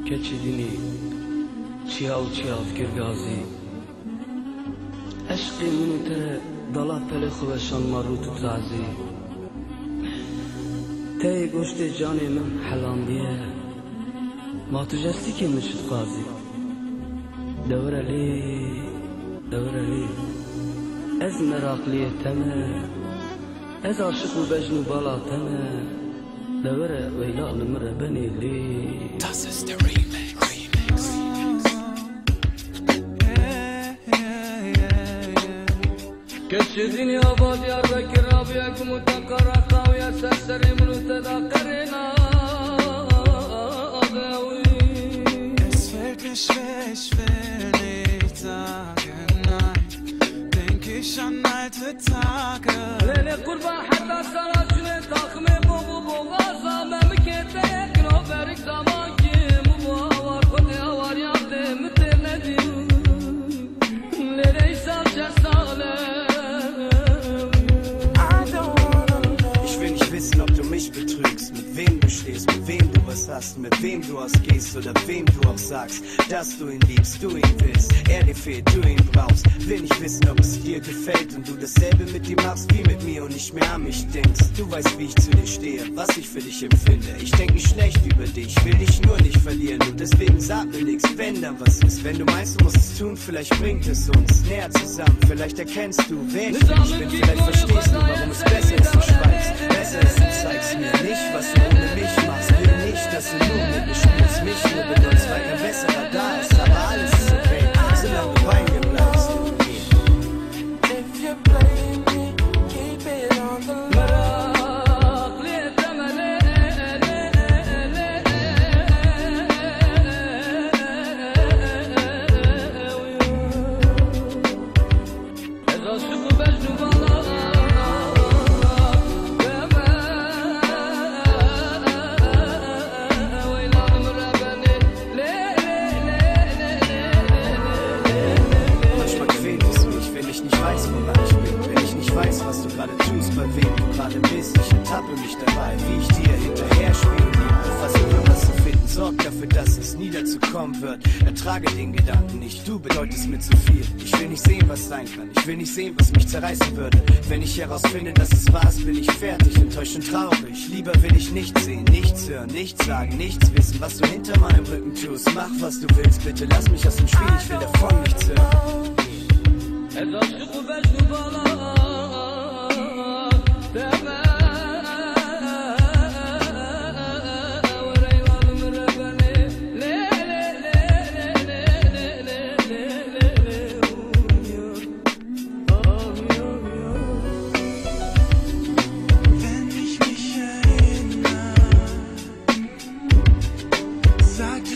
keçidini çiyav çiyav girgazi Eşqi minute dala pelekh ve şan marut tazi Tey goşte canı min halam diye Ma tujesti ki mişit qazi Devr Ali Ez merakliye teme Ez aşık u bejnu bala teme Devr veyla alımre beni li Das ist der Remix. Keçidin ya badiyar bekir abiye kumutakara kaviye serseri münuteda karina Es fällt mir schwer, ich will nicht sagen nein. Denk ich an alte Tage. Lele kurba hatta sana şune takme boğu boğaza memkete ekno verik zaman ki mu var kone var yardım temedi Lele isam çersale Ob du mich betrügst, mit wem du stehst, mit wem du was hast, mit wem du ausgehst oder wem du auch sagst, dass du ihn liebst, du ihn willst, er dir fehlt, du ihn brauchst. Will nicht wissen, ob es dir gefällt und du dasselbe mit ihm machst wie mit mir und nicht mehr an mich denkst. Du weißt, wie ich zu dir stehe, was ich für dich empfinde. Ich denk nicht schlecht über dich, will dich nur nicht verlieren und deswegen sag mir nichts, wenn dann was ist. Wenn du meinst, du musst es tun, vielleicht bringt es uns näher zusammen. Vielleicht erkennst du, wer ich bin, vielleicht verstehst du, warum es besser ist, du schweigst. Besser ist, du zeigst mir nicht, was du ohne mich machst. Will nicht, dass du nur mit mir spielst, mich nur benutzt, weil kein besserer da ist. Aber alles ist okay, solange du bei mir bleibst. If you play me, keep it on the low. Mich dabei, wie ich dir hinterher spiele. Versuche was zu finden, sorg dafür, dass es nie dazu kommen wird. Ertrage den Gedanken nicht, du bedeutest mir zu viel. Ich will nicht sehen, was sein kann, ich will nicht sehen, was mich zerreißen würde. Wenn ich herausfinde, dass es wahr ist, bin ich fertig, enttäuscht und traurig. Lieber will ich nichts sehen, nichts hören, nichts sagen, nichts wissen, was du hinter meinem Rücken tust. Mach, was du willst, bitte lass mich aus dem Spiel, ich will davon nichts hören. Sag